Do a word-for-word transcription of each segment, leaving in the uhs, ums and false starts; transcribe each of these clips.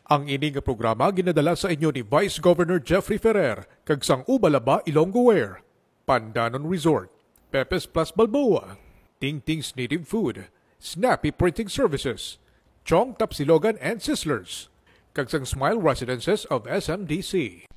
Ang ini nga programa ginadala sa inyo ni Vice Governor Jeffrey Ferrer, kag sang Ubalaba, Ilonggo Wear, Pandanon Resort, Pepes Plus Balboa, Ting Ting's Native Food, Snappy Printing Services, Chong Tapsilogan and Sizzlers, kag sang Smile Residences of S M D C.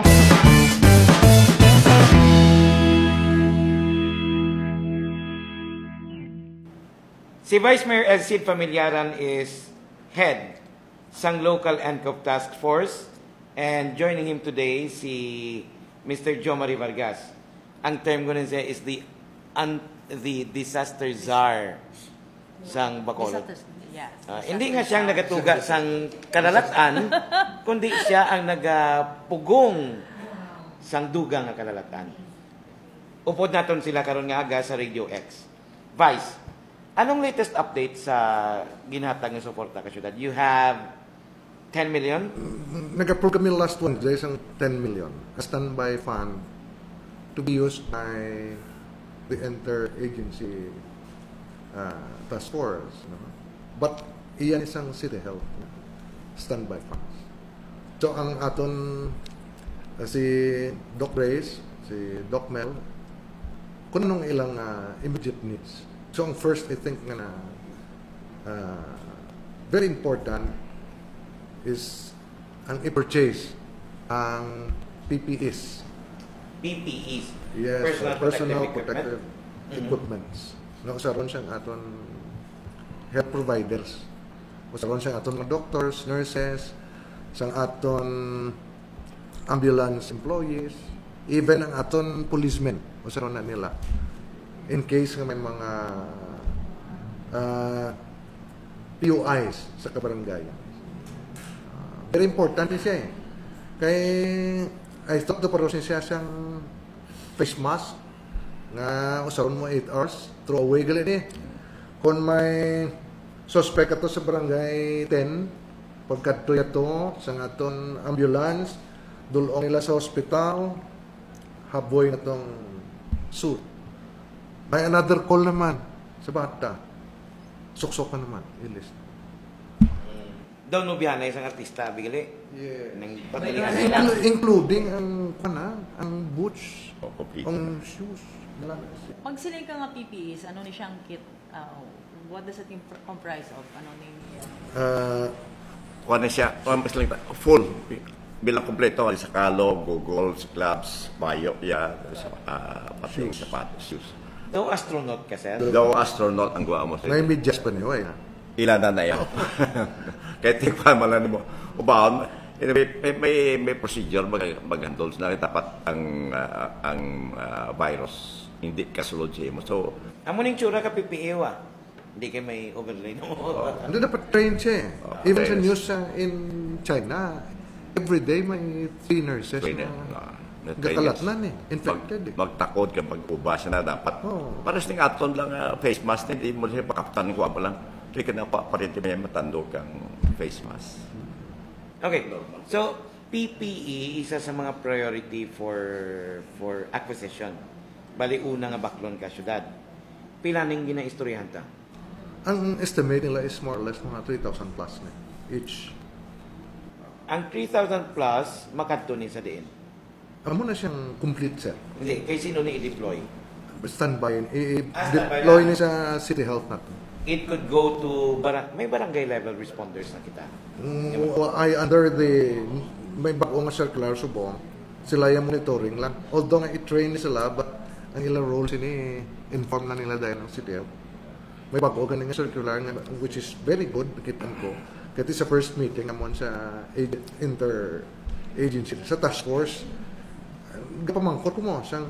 Si Vice Mayor Elcid Familiaran is head sang Local N C O P Task Force, and joining him today si Mister Jomari Vargas. Ang term ko nun siya is the un, the disaster czar sang Bacolod. Yeah, Uh, hindi nga siyang nagatuga sang kalalatan, kundi siya ang nagapugong sang dugang nga kalalatan. Upod naton sila karon nga aga sa Radio X. Vice, anong latest update sa ginhatag ng suporta ka syudad? You have ten million? Nag-approve kami last Wednesday isang ten million. A standby fund to be used by the inter-agency uh, task force. No? But iyan isang City Health standby funds. So ang aton uh, si Doc Grace, si Doc Mel, kung anong ilang uh, immediate needs. So ang first, I think nga na uh, very important is ang i-purchase ang P P Es. P P Es? Yes, Personal, uh, personal protective, protective equipment? equipments. No, usaron siyang aton health providers. Usaron siyang aton mga doctors, nurses, sang aton ambulance employees, even ang aton policemen. Usaron na nila. In case nga may mga uh, P O Is sa kabarangay. Uh, very important siya eh. Kay I thought the parosin siya siyang face mask nga usaron mo eight hours throw away gali eh. Kung may suspect ato sa barangay ten, pagkadto yato sa aton ambulance, dulong nila sa hospital, haboy na tong suit. May another call naman sa bata. Suksok naman, ilis. Daw no biyan na isang artista, bigali. Yeah. Nang Inclu- including ang kana, ang boots, Oh, complete. ang shoes. Pag silay ka nga P P Es, ano ni siyang kit? Uh, what does it imp- comprise of? Ano ni Uh, Kuha na siya, kuha mas lang, full, bilang kompleto, sa kalo, goggles, gloves, mayo, yeah, sa, uh, pati sapatos, shoes. Daw astronaut ka, sir? Daw astronaut ang gawa mo. may medyas pa niyo eh. Ilan na na yan. Kaya tingnan mo lang mo. Ubaon, may, may, may, may procedure mag, mag-handle na dapat ang uh, ang uh, virus hindi kasulod siya mo. So, Amo ning tsura ka P P E wa. Hindi kay may overlay no. Hindi dapat train siya eh. Oh, Even sa trainers. news uh, in China, every day may three nurses trainer, na uh, gakalatnan eh. Infected eh. Mag, magtakod ka, mag-ubas na dapat. Oh. Para sa aton lang uh, face mask, hindi mo siya pakaptan ko pa lang. Hindi ka na pa, parinti may matando kang face mask. Okay. So, P P E isa sa mga priority for for acquisition. Bali una nga baklon ka syudad. Pila ning ginaistoryahan ta? Ang estimate nila is more or less mga three thousand plus na each. Ang three thousand plus makadto ni sa diin. Ano na siyang complete set. Hindi kay sino ni i-deploy? Standby. Ah, standby I-deploy lang. ni sa City Health natin. It could go to barang may barangay level responders na kita. Mm, well, I under the may bago nga circular subong sila yung monitoring lang. Although nga i-train ni sila but ang ilang roles ini inform na nila dahil ng City Health. May bago nga circular nga which is very good kitan ko. Kasi sa first meeting amon sa inter agency sa task force gapamangkot ko mo sang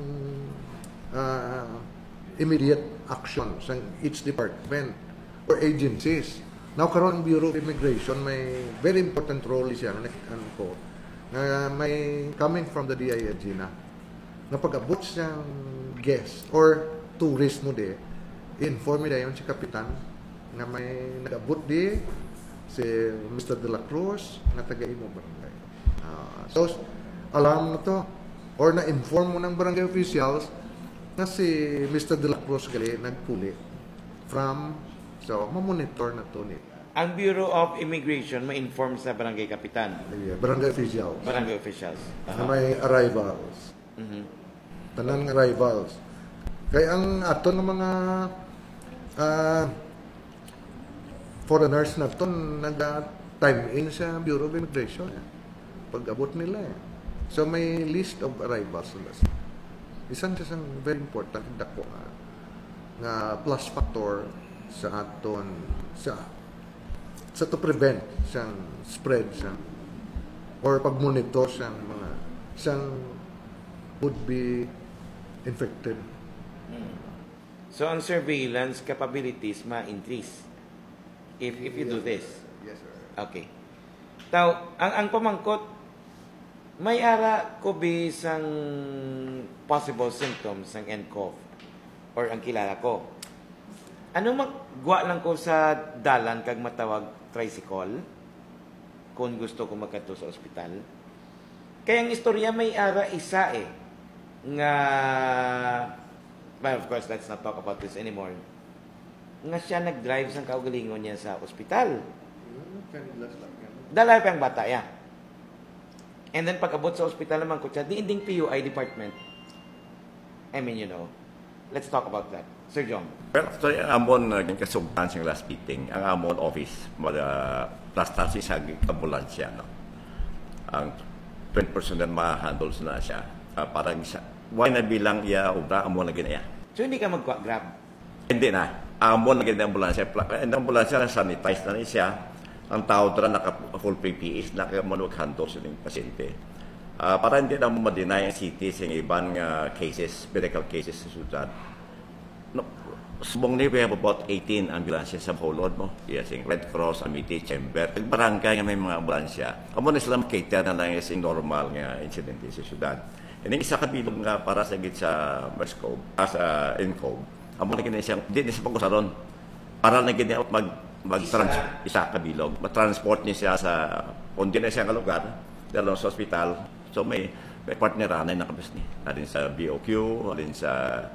uh, immediate action sang each department or agencies. Now karon ang Bureau of Immigration may very important role siya ano ko na may coming from the D I L G na na pag-abot siyang guest or tourist mo di inform mi dayon si kapitan nga may nag-abot di si Mister De La Cruz nga taga imo barangay. Uh, so alam na to or na-inform mo ng barangay officials na si Mister De La Cruz gali nagpuli from so mamonitor na to ni ang Bureau of Immigration ma-inform sa barangay kapitan, Yeah, barangay officials. barangay officials. Na may arrivals. Mhm. Tanang arrivals. Kaya ang ato ng mga ah, foreigners na ito, nag-time in sa Bureau of Immigration. Eh. Pag-abot nila eh. So may list of arrivals sila. Isang isang very important dako nga, nga plus factor sa aton sa sa to prevent siyang spread siyang or pag-monitor siyang mga siyang would be infected. So ang surveillance capabilities ma-increase if if you do this. Yes, sir. Okay. Now, ang ang pamangkot may ara ko bisang possible symptoms ng N C O V or ang kilala ko. Ano magwa lang ko sa dalan kag matawag tricycle kung gusto ko magkadto sa ospital. Kaya ang istorya may ara isa eh nga, well, of course, let's not talk about this anymore. Nga siya nag-drive sa kaugalingon niya sa ospital. Dalay pa ang bata ya. And then pag-abot sa ospital naman ko siya, di inding P U I department. I mean, you know, let's talk about that. Sir John. Well, actually, ang amon uh, kasugtan siyang last meeting, ang amon office, mga plastansi sa ambulansya, no? Ang twenty percent na ma-handles na siya. Uh, parang isa, why na bilang iya obra, amon na ginaya. So hindi ka mag-grab? Hindi na. Amon na ginaya ambulansya. Ang ambulansya na sanitize na niya siya. Ang tao doon naka-full P P Es, naka-manag-handle sa ng pasyente. Uh, para hindi na mo ma-deny ang cities yung ibang uh, cases, medical cases sa syudad. No, subong ni we have about eighteen ambulances sa Bacolod mo. Yes, yung Red Cross, Amity, Chamber. Ang barangay nga may mga ambulansya. Amo na sila makita na lang yung normal nga incident sa syudad. And yung isa kabilog nga para sa git sa Merscope, as a uh, Incove. Amo na gina siya, hindi na siya pag-usaron. Para na gina mag mag isa, isa kabilog. Mag-transport niya siya sa, kung di na siya nga lugar, dalo sa hospital. So may, may partner na nakabas niya. Alin sa B O Q, alin sa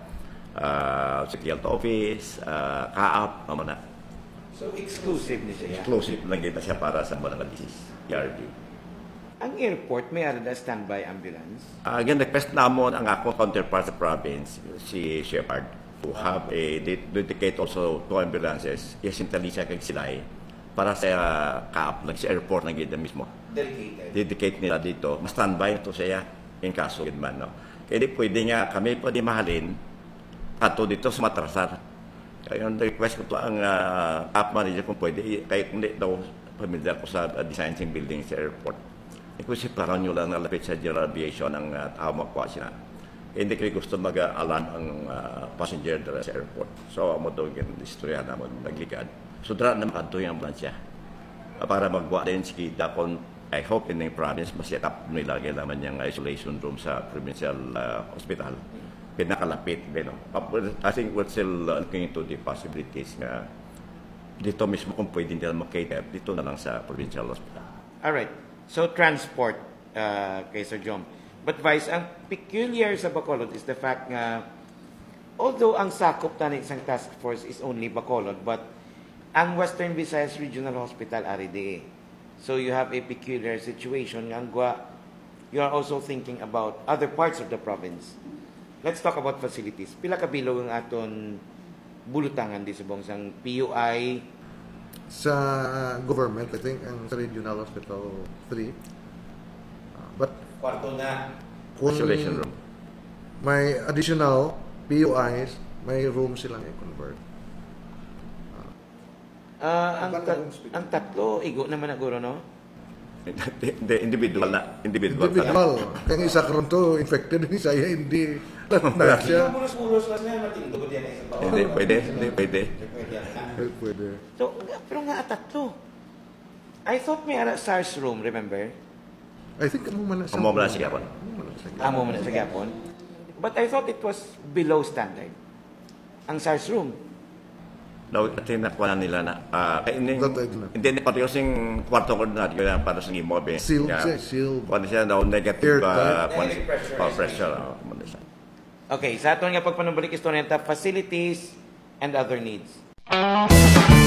uh, City Health Office, uh, K A P, naman na. So exclusive ni siya. Exclusive lang kita siya para sa mga disease, E R D. Ang airport may ara na standby ambulance. Uh, again, request namon ang ako counterpart sa province, si Shepard, to have a dedicate also two ambulances, isintali siya kag silay, para sa uh, K A P, lang sa airport na gida mismo. Dedicated. Dedicate nila dito. Mas-standby ito siya in kaso man, no? Kaya di pwede nga kami pwede mahalin ato dito sa matrasar. Kaya yung request ko to ang uh, K A P manager kung pwede, kaya kung di daw pamilyar ko sa uh, design ng building sa airport. Ikaw si parang nyo lang nalapit sa general aviation ang uh, tao magkuha siya. Hindi kayo gusto mag-alarm ang uh, passenger dala sa airport. So, amo ito yung istorya naman nagligad. So, dara na makadto yung ambulansya. Uh, para magwa din si Kita kung I hope in the province, mas-set up nila naman yung isolation room sa provincial uh, hospital. Pinakalapit, you know. I think we're still uh, looking into the possibilities nga dito mismo kung pwede nila mag-cater dito na lang sa provincial hospital. Alright. So, transport, uh, kay Sir John. But Vice, ang peculiar sa Bacolod is the fact nga, although ang sakop na ng isang task force is only Bacolod, but ang Western Visayas Regional Hospital R D A. So you have a peculiar situation. Ang gwa, you are also thinking about other parts of the province. Let's talk about facilities. Pila ka bilog ang aton bulutangan di subong sang P U I. Sa government, I think, ang sa Regional Hospital three. Uh, but Kwarto na. kung Isolation room. may additional P U Is, may room silang i-convert. Ah, ang, tat- ang tatlo, igo naman na guro, no? Hindi, individual na. Individual, Individual. Kaya yung isa karon to, infected, yung isa hindi. Lahat siya. Mulos-mulos lang na matindog yan sa bawah. Hindi, pwede. Hindi, pwede. Well, pwede. So, pero nga tatlo. I thought may ara SARS room, remember? I think amo man na Amo man na siya po. Amo man na sa Gapon. But I thought it was below standard. Ang SARS room. No, tinakuha na nila na. Uh, hindi, That I do not. hindi na pati kasing kwarto ko na yun para sa imobe. Sealed siya, sealed. Kuha siya daw negative uh, Airtight. kuha Negative pressure. oh, pressure. Oh, kumanda siya. Okay, sa aton nga pagpanumbalik istorya ta facilities and other needs.